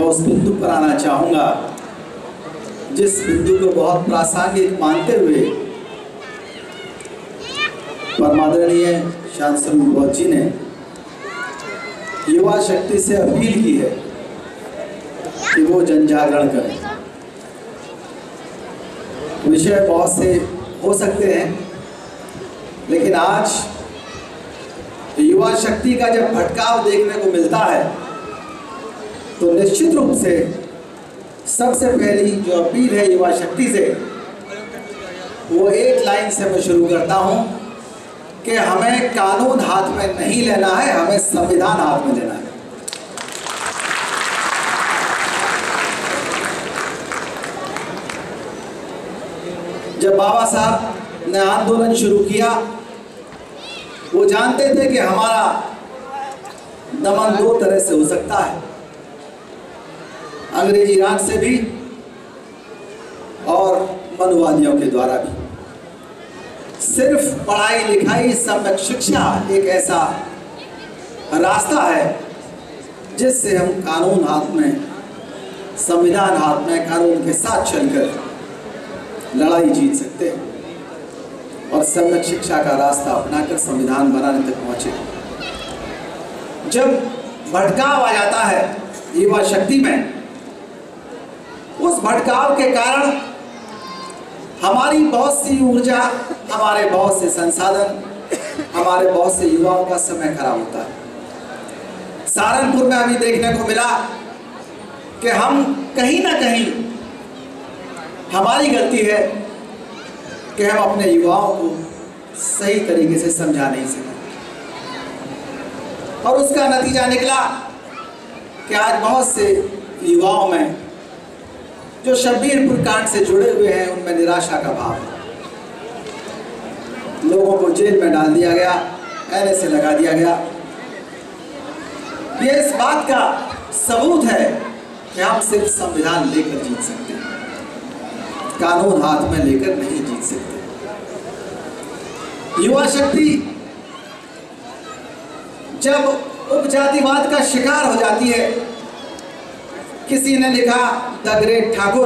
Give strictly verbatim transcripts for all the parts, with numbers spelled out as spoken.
मैं उस बिंदु पर आना चाहूँगा जिस बिंदु को बहुत प्रासंगिक मानते हुए परमादरणीय शांत स्वरूप बौद्ध जी ने युवा शक्ति से अपील की है कि वो जन जागरण करें। विषय बहुत से हो सकते हैं, लेकिन आज युवा शक्ति का जब भटकाव देखने को मिलता है तो निश्चित रूप से सबसे पहली जो अपील है युवा शक्ति से, वो एक लाइन से मैं शुरू करता हूं कि हमें कानून हाथ में नहीं लेना है, हमें संविधान हाथ में लेना है। जब बाबा साहब ने आंदोलन शुरू किया, वो जानते थे कि हमारा दमन दो तरह से हो सकता है, अंग्रेजी राज से भी और मनुवादियों के द्वारा भी। सिर्फ पढ़ाई लिखाई सम्यक शिक्षा एक ऐसा रास्ता है जिससे हम कानून हाथ में, संविधान हाथ में, कानून के साथ चलकर लड़ाई जीत सकते हैं और सम्यक शिक्षा का रास्ता अपनाकर संविधान बनाने तक पहुंचे। जब भटकाव आ जाता है युवा शक्ति में, उस भटकाव के कारण हमारी बहुत सी ऊर्जा, हमारे बहुत से संसाधन, हमारे बहुत से युवाओं का समय खराब होता है। सहारनपुर में अभी देखने को मिला कि हम कहीं ना कहीं, हमारी गलती है कि हम अपने युवाओं को सही तरीके से समझा नहीं सके और उसका नतीजा निकला कि आज बहुत से युवाओं में जो शब्बीरपुर कांड से जुड़े हुए हैं, उनमें निराशा का भाव है। लोगों को जेल में डाल दिया गया, एन ए से लगा दिया गया। ये इस बात का सबूत है कि हम सिर्फ संविधान लेकर जीत सकते हैं, कानून हाथ में लेकर नहीं जीत सकते। युवा शक्ति जब उपजातिवाद का शिकार हो जाती है, किसी ने लिखा द ग्रेट ठाकुर,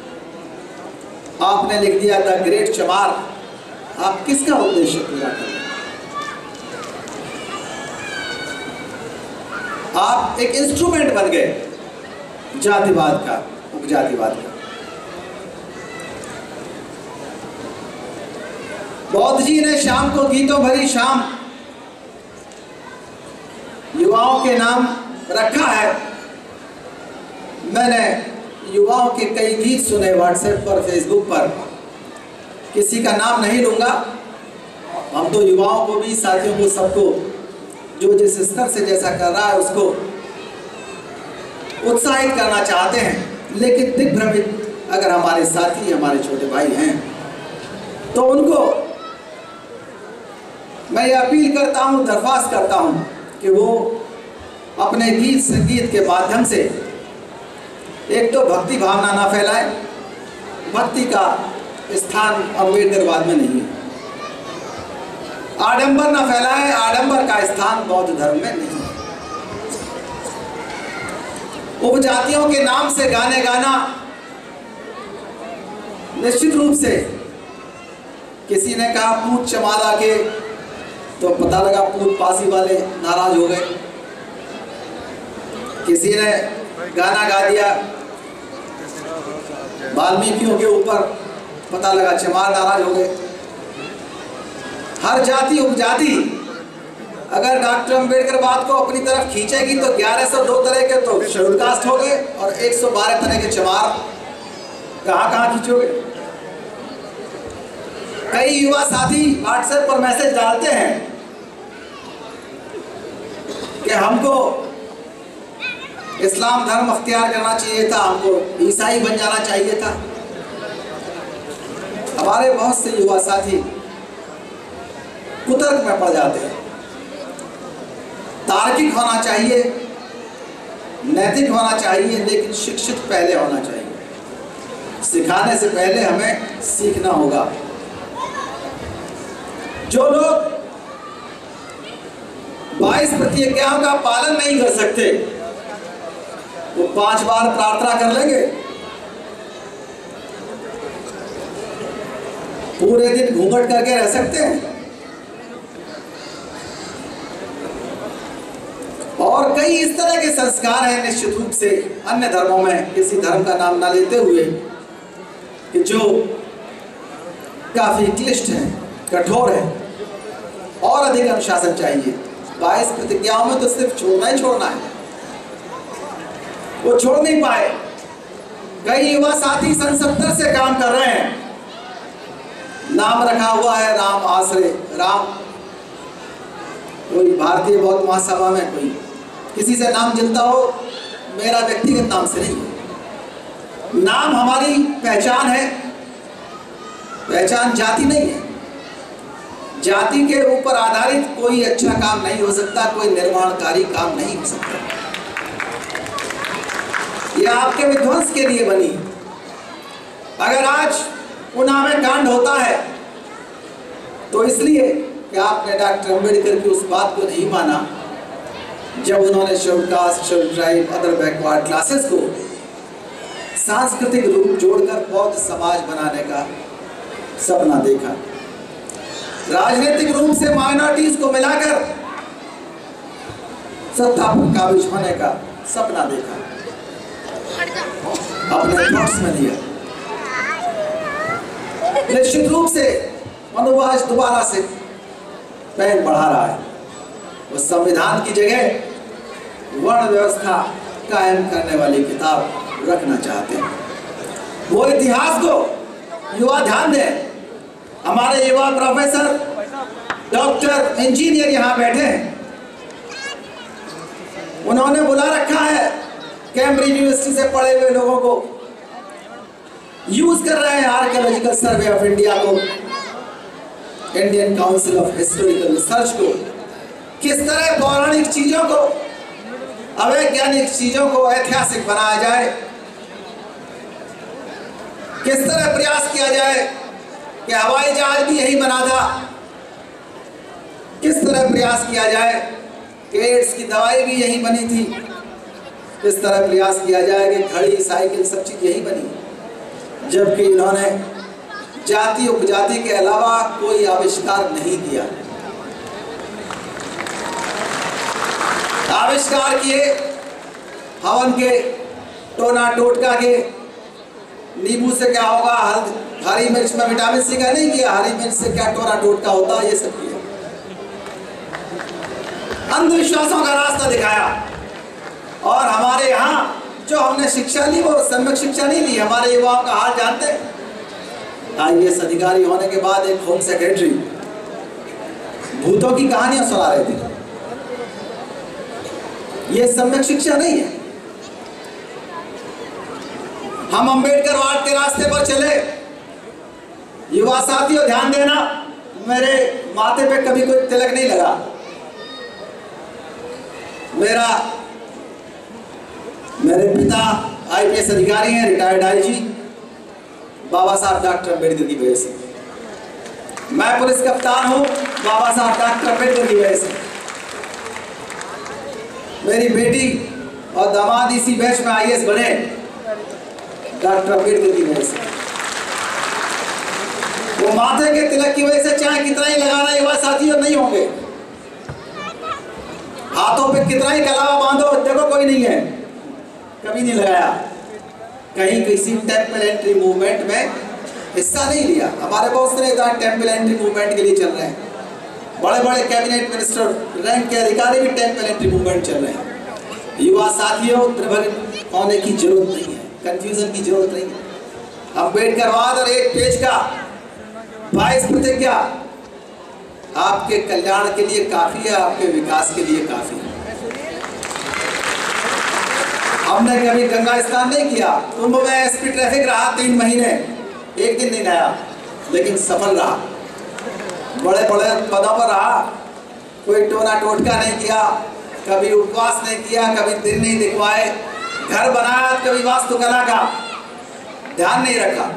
आपने लिख दिया द ग्रेट चमार, आप किसका उद्देश्य पूरा करें? आप एक इंस्ट्रूमेंट बन गए जातिवाद का, उपजातिवाद का। बौद्ध जी ने शाम को गीतों भरी शाम युवाओं के नाम रखा है। मैंने युवाओं के कई गीत सुने व्हाट्सएप पर, फेसबुक पर, किसी का नाम नहीं लूंगा। हम तो युवाओं को भी, साथियों को, सबको जो जिस स्तर से जैसा कर रहा है उसको उत्साहित करना चाहते हैं, लेकिन दिग्भ्रमित अगर हमारे साथी, हमारे छोटे भाई हैं तो उनको मैं ये अपील करता हूँ, दरख्वास्त करता हूँ कि वो अपने गीत संगीत के माध्यम से एक तो भक्ति भावना ना फैलाए। भक्ति का स्थान अम्बेडकरवाद में नहीं है। आडंबर ना फैलाए, आडंबर का स्थान बौद्ध धर्म में नहीं है। उपजातियों के नाम से गाने गाना, निश्चित रूप से किसी ने कहा पूत चमारा के, तो पता लगा पूत पासी वाले नाराज हो गए। किसी ने गाना गा दिया वाल्मीकियों के ऊपर, पता लगा चमार नाराज हो गए। हर जाति उपजाति अगर डॉक्टर अम्बेडकर बात को अपनी तरफ खींचेगी तो ग्यारह सौ दो तरह के तो शेड्यूल कास्ट हो गए और एक सौ बारह तरह के चमार कहाँ कहाँ खींचोगे? कई युवा साथी व्हाट्सएप पर मैसेज डालते हैं कि हमको इस्लाम धर्म अख्तियार करना चाहिए था, हमको ईसाई बन जाना चाहिए था। हमारे बहुत से युवा साथी कुतर्क में पड़ जाते हैं। तार्किक होना चाहिए, नैतिक होना चाहिए, लेकिन शिक्षित पहले होना चाहिए। सिखाने से पहले हमें सीखना होगा। जो लोग बाईस प्रतिज्ञाओं का पालन नहीं कर सकते, वो पांच बार प्रार्थना कर लेंगे, पूरे दिन घूंघट करके रह सकते हैं। और कई इस तरह के संस्कार हैं निश्चित रूप से अन्य धर्मों में, किसी धर्म का नाम ना लेते हुए, कि जो काफी क्लिष्ट है, कठोर है और अधिक अनुशासन चाहिए। बाईस प्रतिज्ञाओं में तो सिर्फ छोड़ना ही छोड़ना है, वो छोड़ नहीं पाए। कई युवा साथी सन सत्तर से काम कर रहे हैं, नाम रखा हुआ है राम आश्रय राम, कोई भारतीय बौद्ध महासभा में कोई किसी से नाम जलता हो, मेरा व्यक्तिगत नाम से नहीं। नाम हमारी पहचान है, पहचान जाति नहीं है। जाति के ऊपर आधारित कोई अच्छा काम नहीं हो सकता, कोई निर्माणकारी काम नहीं हो सकता। यह आपके विध्वंस के लिए बनी। अगर आज उन्नाव में कांड होता है तो इसलिए कि आपने डॉक्टर अम्बेडकर की उस बात को नहीं माना जब उन्होंने scheduled caste, scheduled tribe, other backward classes को सांस्कृतिक रूप जोड़कर बौद्ध समाज बनाने का सपना देखा, राजनीतिक रूप से माइनॉरिटीज को मिलाकर सत्ता पर काबिज होने का सपना देखा, अपने थॉट्स में लिया। निश्चित रूप से मनोवाज दोबारा से पैर बढ़ा रहा है। वो संविधान की जगह वर्ण व्यवस्था कायम करने वाली किताब रखना चाहते हैं। वो इतिहास को युवा ध्यान दें। हमारे युवा प्रोफेसर, डॉक्टर, इंजीनियर यहाँ बैठे हैं, उन्होंने बुला रखा है कैम्ब्रिज यूनिवर्सिटी से पढ़े हुए लोगों को, यूज कर रहे हैं आर्कियोलॉजिकल सर्वे ऑफ इंडिया को, Indian council of historical research को, किस तरह पौराणिक चीजों को, अवैज्ञानिक चीजों को ऐतिहासिक बनाया जाए, किस तरह प्रयास किया जाए कि हवाई जहाज भी यही बना था, किस तरह प्रयास किया जाए कि एड्स की दवाई भी यही बनी थी, किस तरह प्रयास किया जाए कि घड़ी, साइकिल, सब चीज यही बनी, जबकि इन्होंने जाति उपजाति के अलावा कोई आविष्कार नहीं किया। आविष्कार किए हवन के, टोना टोटका के, नींबू से क्या होगा, हल्दी, हरी मिर्च में विटामिन सी का नहीं किया, हरी मिर्च से क्या टोना टोटका होता है, ये सब किया। अंधविश्वासों का रास्ता दिखाया। और हमारे यहाँ जो हमने शिक्षा ली वो सम्यक शिक्षा नहीं ली। हमारे युवाओं का हाल जानते हैं, आई ए एस अधिकारी होने के बाद एक होम सेक्रेटरी भूतों की कहानियां सुना रहे थे। ये सम्यक शिक्षा नहीं है। हम अंबेडकर वार्ड के रास्ते पर चले। युवा साथियों ध्यान देना, मेरे माथे पे कभी कोई तिलक नहीं लगा। मेरा मेरे पिता आई पी एस अधिकारी हैं, रिटायर्ड आई जी, बाबा साहब डॉक्टर अम्बेडकर की वजह से। मैं पुलिस कप्तान हूं, बाबा साहब डॉक्टर अम्बेडकर की वजह से। मेरी बेटी और दामाद इसी बैच में आई ए एस बने डॉक्टर अम्बेडकर की वजह से। वो माथे के तिलक की वजह से चाहे कितना ही लगाना युवा साथियों नहीं होंगे, हाथों पे कितना ही कलावा बांधो, देखो कोई नहीं है, कभी नहीं लगाया, कहीं किसी टेंपल एंट्री मूवमेंट में हिस्सा नहीं लिया। हमारे बहुत सारे टेंपल एंट्री मूवमेंट के लिए चल रहे हैं, बड़े बड़े कैबिनेट मिनिस्टर रैंक के अधिकारी भी टेंपल एंट्री मूवमेंट चल रहे हैं। युवा साथियों त्रिभंग होने की जरूरत नहीं है, कंफ्यूजन की जरूरत नहीं है। अम्बेडकरवाद और एक पेज का बाईस प्रतिज्ञा आपके कल्याण के लिए काफी है, आपके विकास के लिए काफी है। हमने कभी गंगा स्नान नहीं किया, कुंभ में एस पी ट्रैफिक रहा तीन महीने, एक दिन नहीं लाया, लेकिन सफल रहा, बड़े बड़े पदों पर रहा, कोई टोना टोटका नहीं किया, कभी उपवास नहीं किया, कभी दिन नहीं दिखवाए, घर बनाया, कभी वास्तुकला का ध्यान नहीं रखा,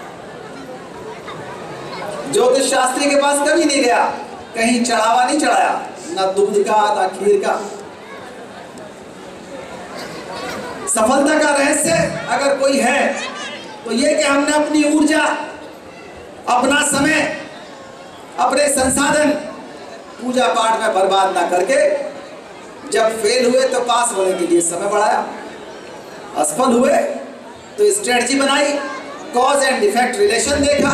ज्योतिष शास्त्री के पास कभी नहीं गया, कहीं चढ़ावा नहीं चढ़ाया, ना दूध का ना खीर का। सफलता का रहस्य अगर कोई है तो ये कि हमने अपनी ऊर्जा, अपना समय, अपने संसाधन पूजा पाठ में बर्बाद ना करके जब फेल हुए तो पास होने के लिए समय बढ़ाया, असफल हुए तो स्ट्रेटजी बनाई, कॉज एंड इफेक्ट रिलेशन देखा।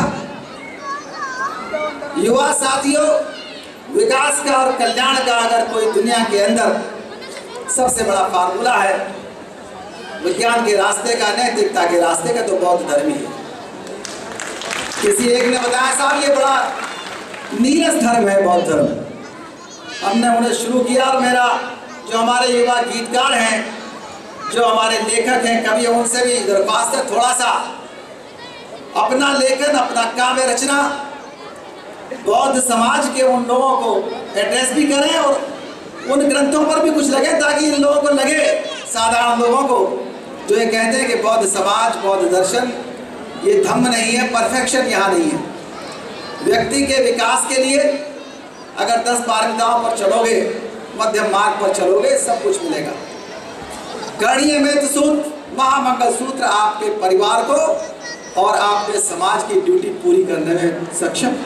युवा साथियों, विकास का और कल्याण का अगर कोई दुनिया के अंदर सबसे बड़ा फार्मूला है विज्ञान के रास्ते का, नैतिकता के रास्ते का, तो बौद्ध धर्म ही है। किसी एक ने बताया साहब ये बड़ा नीरस धर्म है बौद्ध धर्म। हमने उन्हें शुरू किया और मेरा जो हमारे युवा गीतकार हैं, जो हमारे लेखक हैं, कभी उनसे भी दरख्वास्त है थोड़ा सा अपना लेखन, अपना काव्य रचना बौद्ध समाज के उन लोगों को एड्रेस भी करें और उन ग्रंथों पर भी कुछ लगे, ताकि इन लोगों को लगे, साधारण लोगों को जो ये कहते हैं कि बौद्ध समाज, बौद्ध दर्शन ये धम्म नहीं है, परफेक्शन यहाँ नहीं है। व्यक्ति के विकास के लिए अगर दस पारमिताओं पर चलोगे, मध्यम मार्ग पर चलोगे, सब कुछ मिलेगा। करणीय मेत सूत्र, महामंगल सूत्र आपके परिवार को और आपके समाज की ड्यूटी पूरी करने में सक्षम।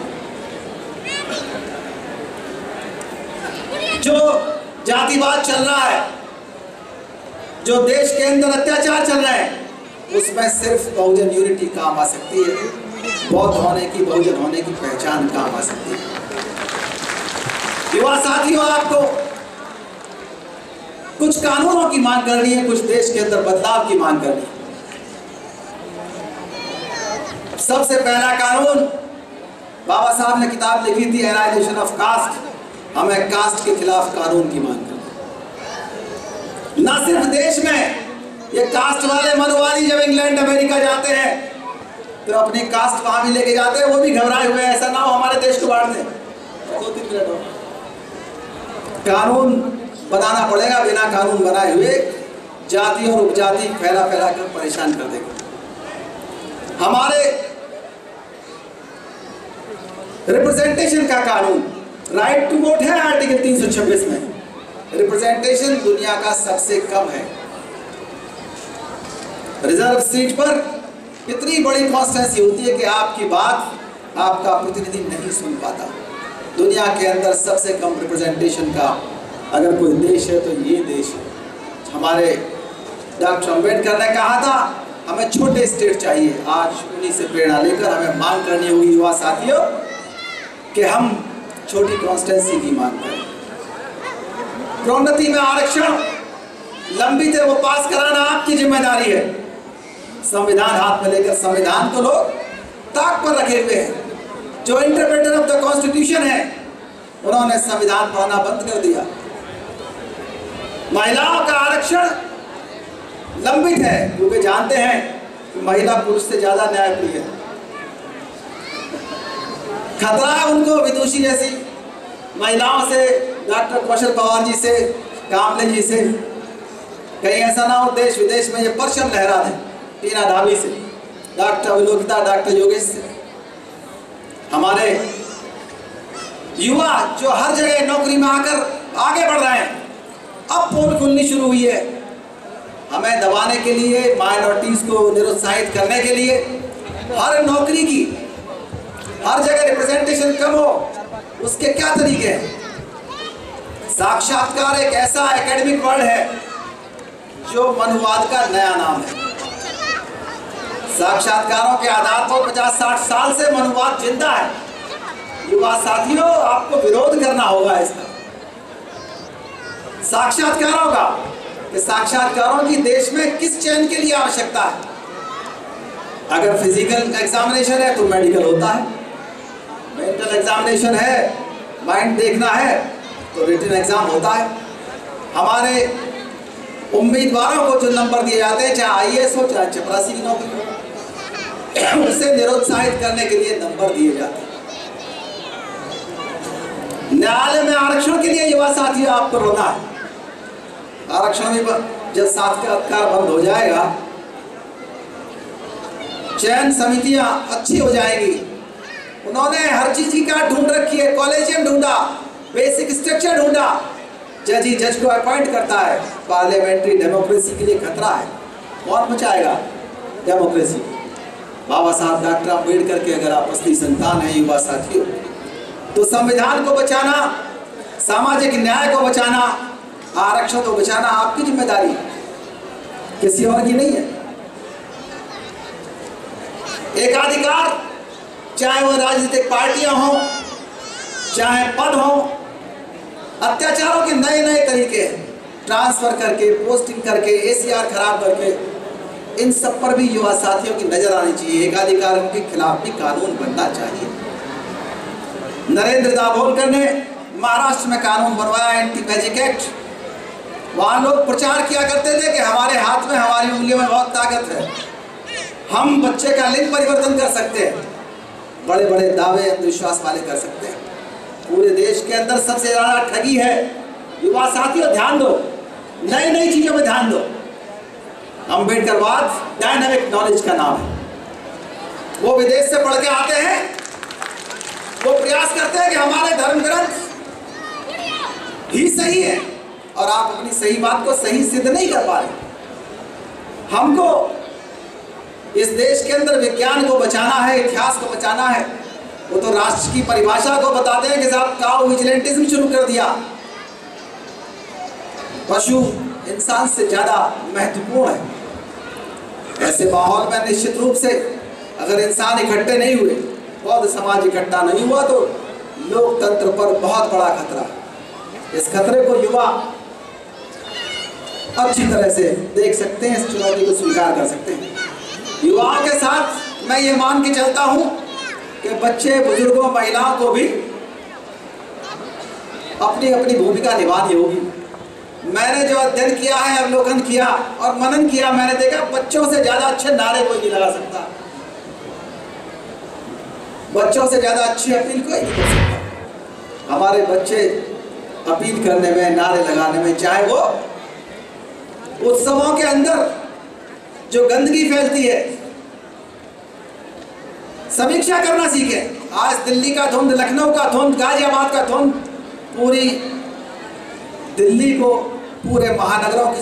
जो जातिवाद चल रहा है, जो देश के अंदर अत्याचार चल रहे हैं, उसमें सिर्फ बहुजन यूनिटी काम आ सकती है, बौद्ध होने की, बहुजन होने की पहचान काम आ सकती है। युवा साथियों, आपको कुछ कानूनों की मांग करनी है, कुछ देश के अंदर बदलाव की मांग करनी है। सबसे पहला कानून, बाबा साहब ने किताब लिखी थी एनाइलेशन ऑफ कास्ट, हमें कास्ट के खिलाफ कानून की मांग करनी। न सिर्फ देश में ये कास्ट वाले मनुवादी जब इंग्लैंड अमेरिका जाते हैं तो अपनी कास्ट वहां भी लेके जाते हैं, वो भी घबराए हुए, ऐसा ना हो हमारे देश को बांट दें। दो तीन मिनट हो, कानून बनाना पड़ेगा, बिना कानून बनाए हुए जाति और उपजाति फैला फैला कर परेशान कर देगा। हमारे रिप्रेजेंटेशन का कानून, राइट टू वोट है आर्टिकल तीन सौ छब्बीस में, रिप्रेजेंटेशन दुनिया का सबसे कम है। रिजर्व सीट पर इतनी बड़ी कॉन्स्टिट्यूंसी होती है कि आपकी बात आपका प्रतिनिधि नहीं सुन पाता। दुनिया के अंदर सबसे कम रिप्रेजेंटेशन का अगर कोई देश है तो ये देश है। हमारे डॉक्टर अम्बेडकर ने कहा था हमें छोटे स्टेट चाहिए। आज उन्हीं से प्रेरणा लेकर हमें मांग करनी होगी युवा साथियों कि हम छोटी कॉन्स्टिट्यूंसी की मांग करें। प्रोन्नति में आरक्षण लंबित है, वो पास कराना आपकी जिम्मेदारी है। संविधान हाथ में लेकर, संविधान को लोग ताक पर रखे हुए हैं। जो इंटरप्रेटर ऑफ द कॉन्स्टिट्यूशन है उन्होंने संविधान पढ़ना बंद कर दिया। महिलाओं का आरक्षण लंबित है क्योंकि जानते हैं कि महिला पुरुष से ज्यादा न्यायप्रिय है। खतरा है उनको विदुषी जैसी महिलाओं से, डॉक्टर कौशल पवार जी से, कामले जी से। कहीं ऐसा ना हो देश विदेश में ये परचम लहरा दें, टीना ढाबी से, डॉक्टर अविलोकिता, डॉक्टर योगेश से। हमारे युवा जो हर जगह नौकरी में आकर आगे बढ़ रहे हैं, अब पोल खुलनी शुरू हुई है। हमें दबाने के लिए, माइनॉरिटीज को निरुत्साहित करने के लिए, हर नौकरी की हर जगह रिप्रेजेंटेशन कम हो, उसके क्या तरीके हैं? साक्षात्कार एक ऐसा एकेडमिक वर्ड है जो मनुवाद का नया नाम है। साक्षात्कारों के आधार पर पचास साठ साल से मनुवाद जिंदा है। युवा साथियों, आपको विरोध करना होगा इसका, साक्षात्कारों का, कि साक्षात्कारों की देश में किस चयन के लिए आवश्यकता है। अगर फिजिकल एग्जामिनेशन है तो मेडिकल होता है, मेंटल एग्जामिनेशन है, माइंड देखना है तो रिटन एग्जाम होता है। हमारे उम्मीदवारों को जो नंबर दिए जाते हैं, चाहे आई ए एस हो चाहे चपरासी की नौकरी हो, उसे निरुत्साहित करने के लिए नंबर दिए जाते हैं। न्यायालय में आरक्षण के लिए युवा साथियों आपको रोना है। आरक्षण में जब साक्षात्कार बंद हो जाएगा, चयन समितियां अच्छी हो जाएगी। उन्होंने हर चीज की काट ढूंढ रखी है, कॉलेजियम ढूंढा, बेसिक स्ट्रक्चर ढूंढा। जज ही जज को अपॉइंट करता है। पार्लियामेंट्री डेमोक्रेसी के लिए खतरा है। कौन बचाएगा डेमोक्रेसी? बाबा साहब डॉक्टर अम्बेडकर के अगर आप असली संतान हैं युवा साथियों, तो संविधान को बचाना, सामाजिक न्याय को बचाना, आरक्षण को बचाना आपकी जिम्मेदारी, किसी और की नहीं है। एकाधिकार, चाहे वो राजनीतिक पार्टियां हों, चाहे पद हो, अत्याचारों के नए नए तरीके, ट्रांसफर करके, पोस्टिंग करके, एसीआर खराब करके, इन सब पर भी युवा साथियों की नजर आनी चाहिए। एकाधिकारों के खिलाफ भी कानून बनना चाहिए। नरेंद्र दाभोलकर ने महाराष्ट्र में कानून बनवाया, एंटी मैजिक एक्ट। वहां लोग प्रचार किया करते थे कि हमारे हाथ में, हमारी उंगलियों में बहुत ताकत है, हम बच्चे का लिंग परिवर्तन कर सकते हैं। बड़े बड़े दावे अंधविश्वास वाले कर सकते हैं। पूरे देश के अंदर सबसे ज्यादा ठगी है। युवा साथियों ध्यान दो, नई नई चीजों में ध्यान दो। अम्बेडकरवाद डायनामिक नॉलेज का नाम है। वो विदेश से पढ़ के आते हैं, वो प्रयास करते हैं कि हमारे धर्म ग्रंथ ही सही है, और आप अपनी सही बात को सही सिद्ध नहीं कर पा रहे। हमको इस देश के अंदर विज्ञान को बचाना है, इतिहास को बचाना है। वो तो राष्ट्र की परिभाषा को बताते हैं कि साहब काउ विजिलेंटिज्म शुरू कर दिया। पशु इंसान से ज्यादा महत्वपूर्ण है। ऐसे माहौल में निश्चित रूप से अगर इंसान इकट्ठे नहीं हुए, बौद्ध समाज इकट्ठा नहीं हुआ, तो लोकतंत्र पर बहुत बड़ा खतरा है। इस खतरे को युवा अच्छी तरह से देख सकते हैं, इस चुनौती को स्वीकार कर सकते हैं। युवाओं के साथ मैं ये मान के चलता हूं कि बच्चे, बुजुर्गों, महिलाओं को भी अपनी अपनी भूमिका निभानी होगी। मैंने जो अध्ययन किया है, अवलोकन किया और मनन किया, मैंने देखा बच्चों से ज्यादा अच्छे नारे कोई नहीं लगा सकता, बच्चों से ज्यादा अच्छी अपील कोई नहीं कर सकता। हमारे बच्चे अपील करने में, नारे लगाने में, चाहे वो उत्सवों के अंदर जो गंदगी फैलती है, समीक्षा करना सीखे। आज दिल्ली का धुंध, लखनऊ का धुंध, गाजियाबाद का धुंध पूरी दिल्ली को, पूरे महानगरों की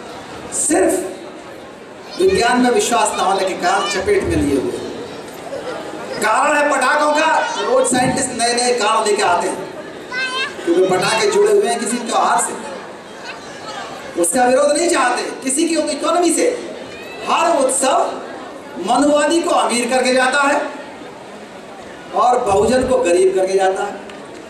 सिर्फ विज्ञान में विश्वास न होने के कारण चपेट में लिए हुए। कारण है पटाखों का। रोज साइंटिस्ट नए नए कारण लेके आते हैं, क्योंकि पटाखे जुड़े हुए हैं किसी त्योहार से, उसका विरोध नहीं चाहते, किसी की इकोनॉमी से। हर उत्सव मनुवादी को अमीर करके जाता है और बहुजन को गरीब करके जाता है,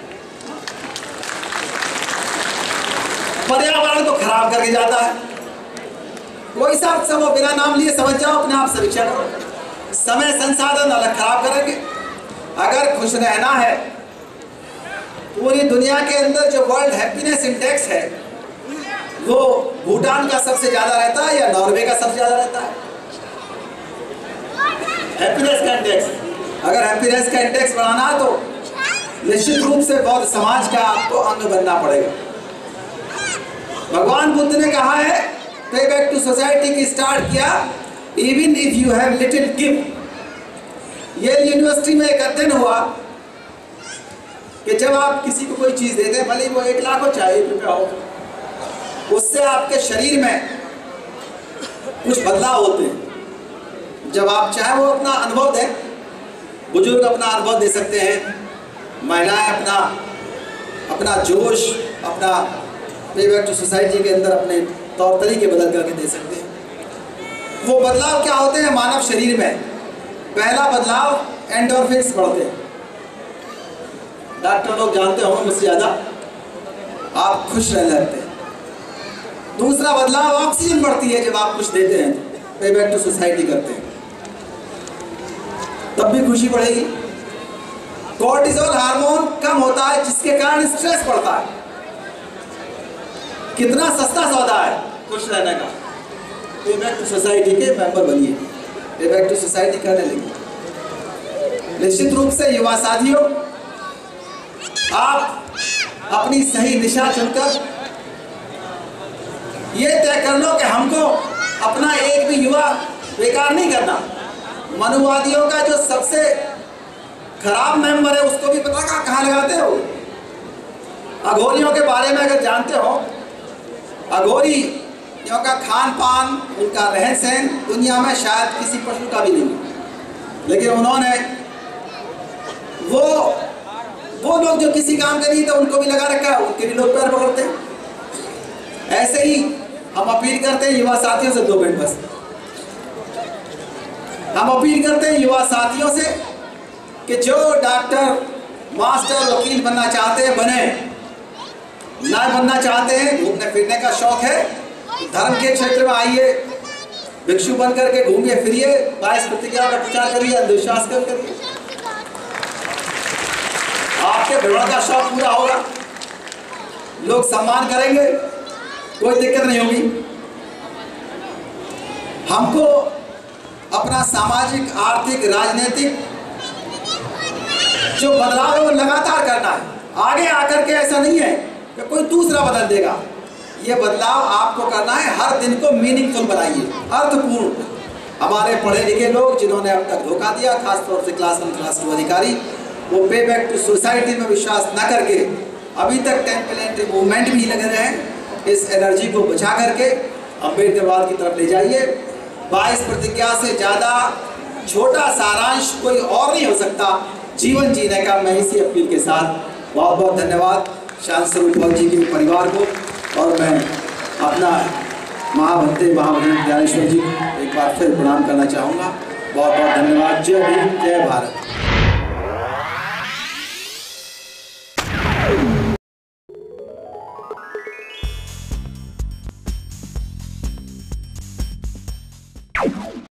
पर्यावरण को खराब करके जाता है। कोई सा उत्सव हो, बिना नाम लिए समझ जाओ, अपने आप समीक्षा करो। समय संसाधन अलग खराब करेंगे। अगर खुश रहना है, पूरी दुनिया के अंदर जो वर्ल्ड हैप्पीनेस इंडेक्स है, वो भूटान का सबसे ज्यादा रहता है या नॉर्वे का सबसे ज्यादा रहता है? हैप्पीनेस का इंडेक्स। अगर हैप्पीनेस का इंडेक्स बढ़ाना है तो निश्चित रूप से बौद्ध समाज का आपको अंग बनना पड़ेगा। भगवान बुद्ध ने कहा है, पे बैक टू सोसाइटी की स्टार्ट किया, even if you have little give. ये यूनिवर्सिटी में एक अध्ययन हुआ कि जब आप किसी को कोई चीज देते हैं, भले वो एक लाख हो चाहे एक रुपया हो, उससे आपके शरीर में कुछ बदलाव होते हैं। जब आप चाहे वो अपना अनुभव दें, बुजुर्ग अपना अनुभव दे सकते हैं, महिलाएं अपना अपना जोश, अपना पे बैक टू सोसाइटी के अंदर अपने तौर तरीके बदल करके दे सकते हैं। वो बदलाव क्या होते हैं मानव शरीर में? पहला बदलाव एंडोर्फिन्स बढ़ते हैं। डॉक्टर लोग जानते होंगे मुझसे ज्यादा, आप खुश रहने लगते हैं। दूसरा बदलाव ऑक्सीजन बढ़ती है। जब आप कुछ देते हैं, पे बैक टू सोसाइटी करते हैं, तब भी खुशी बढ़ेगी। कोर्टिसोल हार्मोन कम होता है, जिसके कारण स्ट्रेस बढ़ता है। कितना सस्ता सौदा है खुश रहने का। पे बैक टू सोसाइटी के मेंबर बनिए, पे बैक टू सोसाइटी करने लगे। निश्चित रूप से युवा साथियों, आप अपनी सही दिशा चुनकर ये तय कर लो कि हमको अपना एक भी युवा बेकार नहीं करना। मनुवादियों का जो सबसे खराब मेंबर है, उसको भी पता कहाँ कहाँ लगाते हो। अघोरियों के बारे में अगर जानते हो, अघोरी उनका खान पान, उनका रहन सहन दुनिया में शायद किसी पशु का भी नहीं, लेकिन उन्होंने वो वो लोग जो किसी काम के नहीं थे उनको भी लगा रखा है, उनके भी लोग पैर पकड़ते हैं। ऐसे ही हम अपील करते हैं युवा साथियों से, दो मिनट बस, हम अपील करते हैं युवा साथियों से कि जो डॉक्टर, मास्टर, वकील बनना चाहते हैं बने, ना बनना चाहते हैं, घूमने फिरने का शौक है, धर्म के क्षेत्र में आइए, भिक्षु बन करके घूमिए फिरिए, बाईस प्रतिज्ञा का प्रचार करिए, अंधविश्वास कर करिए, आपके भ्रमण का शौक पूरा होगा, लोग सम्मान करेंगे, कोई दिक्कत नहीं होगी। हमको अपना सामाजिक, आर्थिक, राजनीतिक जो बदलाव है वो लगातार करना है। आगे आकर के ऐसा नहीं है कि कोई दूसरा बदल देगा, ये बदलाव आपको करना है। हर दिन को मीनिंगफुल बनाइए, अर्थपूर्ण। हमारे पढ़े लिखे लोग जिन्होंने अब तक धोखा दिया, खासतौर से क्लास वन क्लास टू अधिकारी, वो पे बैक टू सोसाइटी में विश्वास न करके अभी तक टेम्पलेंट्री मूवमेंट भी लगे रहे हैं। इस एनर्जी को बचा करके अम्बेडकरवाद की तरफ ले जाइए। बाईस प्रतिज्ञा से ज़्यादा छोटा सारांश कोई और नहीं हो सकता जीवन जीने का। मैं इसी अपील के साथ बहुत बहुत धन्यवाद शांत स्वरूप भगत जी के परिवार को, और मैं अपना महाभंते महाभगवान ज्ञानेश्वर जी को एक बार फिर प्रणाम करना चाहूँगा। बहुत बहुत धन्यवाद। जय हिंद, जय भारत।